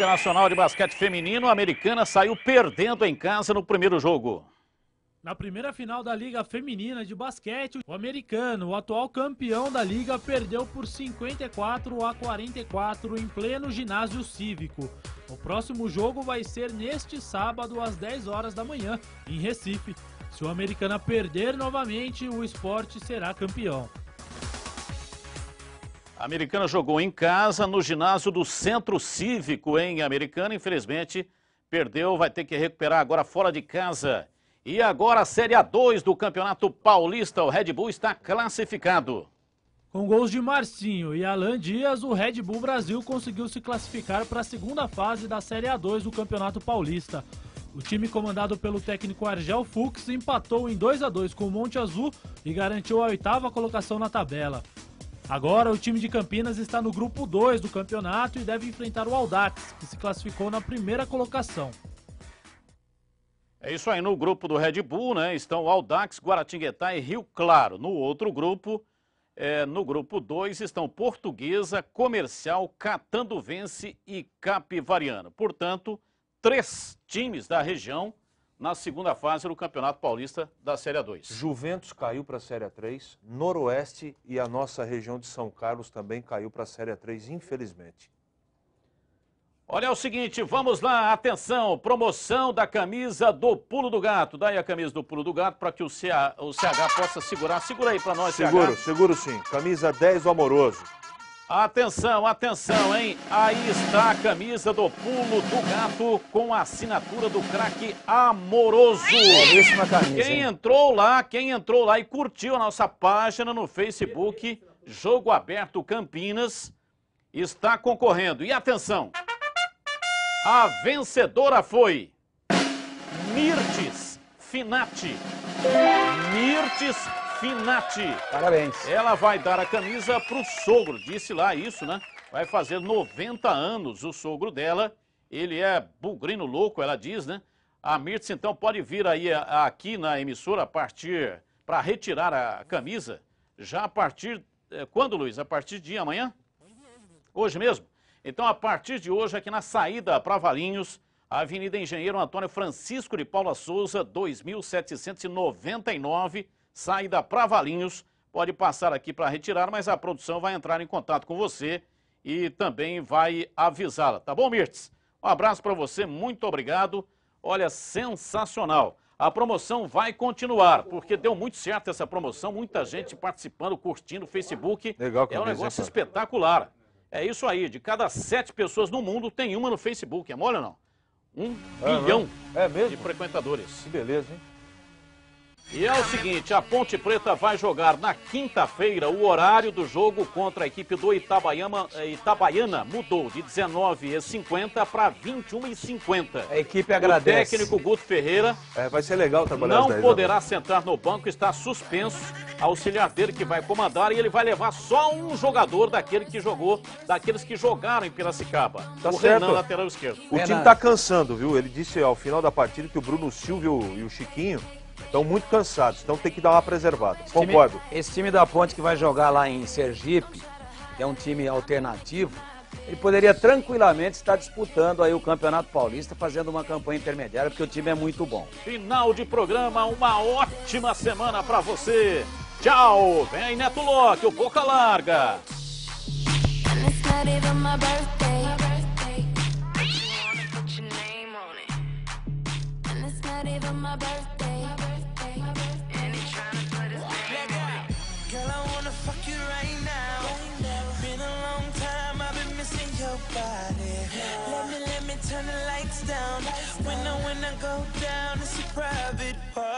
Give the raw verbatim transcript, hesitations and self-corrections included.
Internacional de Basquete Feminino, a Americana saiu perdendo em casa no primeiro jogo. Na primeira final da Liga Feminina de Basquete, o Americano, o atual campeão da Liga, perdeu por cinquenta e quatro a quarenta e quatro em pleno ginásio cívico. O próximo jogo vai ser neste sábado às dez horas da manhã, em Recife. Se o Americana perder novamente, o esporte será campeão. A Americana jogou em casa no ginásio do Centro Cívico em Americana. Infelizmente, perdeu, vai ter que recuperar agora fora de casa. E agora a Série A dois do Campeonato Paulista. O Red Bull está classificado. Com gols de Marcinho e Alan Dias, o Red Bull Brasil conseguiu se classificar para a segunda fase da Série A dois do Campeonato Paulista. O time comandado pelo técnico Argel Fux empatou em dois a dois com o Monte Azul e garantiu a oitava colocação na tabela. Agora o time de Campinas está no grupo dois do campeonato e deve enfrentar o Audax, que se classificou na primeira colocação. É isso aí, no grupo do Red Bull, né, estão o Audax, Guaratinguetá e Rio Claro. No outro grupo, é, no grupo dois, estão Portuguesa, Comercial, Catanduvense e Capivariana. Portanto, três times da região na segunda fase do Campeonato Paulista da Série A dois. Juventus caiu para a Série A três, Noroeste e a nossa região de São Carlos também caiu para a Série A três, infelizmente. Olha, é o seguinte, vamos lá, atenção, promoção da camisa do Pulo do Gato. Dá aí a camisa do Pulo do Gato para que o, C A, o C H possa segurar. Segura aí para nós, Seguro, C H. seguro sim. Camisa dez do Amoroso. Atenção, atenção, hein? Aí está a camisa do Pulo do Gato com a assinatura do craque Amoroso. Belíssima camisa, Quem hein? entrou lá, quem entrou lá e curtiu a nossa página no Facebook, Jogo Aberto Campinas, está concorrendo. E atenção, a vencedora foi Mirtes Finati. Mirtes Finati. Parabéns. Ela vai dar a camisa para o sogro, disse lá isso, né? Vai fazer noventa anos o sogro dela. Ele é bugrino louco, ela diz, né? A Mirtes, então, pode vir aí a, aqui na emissora a partir, para retirar a camisa, já a partir, eh, quando, Luiz? A partir de amanhã? Hoje mesmo? Então, a partir de hoje, aqui na saída para Valinhos, a Avenida Engenheiro Antônio Francisco de Paula Souza, dois mil setecentos e noventa e nove, saída para Valinhos, pode passar aqui para retirar, mas a produção vai entrar em contato com você e também vai avisá-la. Tá bom, Mirtes? Um abraço para você, muito obrigado. Olha, sensacional. A promoção vai continuar, porque deu muito certo essa promoção, muita gente participando, curtindo o Facebook. Legal, é um negócio espetacular. É isso aí, de cada sete pessoas no mundo, tem uma no Facebook. É mole ou não? Um é, bilhão é mesmo? de frequentadores. Que beleza, hein? E é o seguinte, a Ponte Preta vai jogar na quinta-feira. O horário do jogo contra a equipe do Itabaiana, Itabaiana mudou de dezenove e cinquenta para vinte e uma e cinquenta. A equipe agradece. O técnico Guto Ferreira é, vai ser legal trabalhar não às dez, poderá né? sentar no banco, está suspenso. Auxiliar dele que vai comandar e ele vai levar só um jogador daquele que jogou, daqueles que jogaram em Piracicaba. Tá o certo. Renan, lateral esquerdo. O time tá cansando, viu? Ele disse ao final da partida que o Bruno Silva e o Chiquinho estão muito cansados, então tem que dar uma preservada. Esse Concordo. Time, esse time da Ponte que vai jogar lá em Sergipe, que é um time alternativo, ele poderia tranquilamente estar disputando aí o Campeonato Paulista, fazendo uma campanha intermediária, porque o time é muito bom. Final de programa, uma ótima semana pra você. Tchau. Vem aí, Neto Locke, o Boca Larga. Let me, let me turn the lights down. When I, when I go down, it's a private part.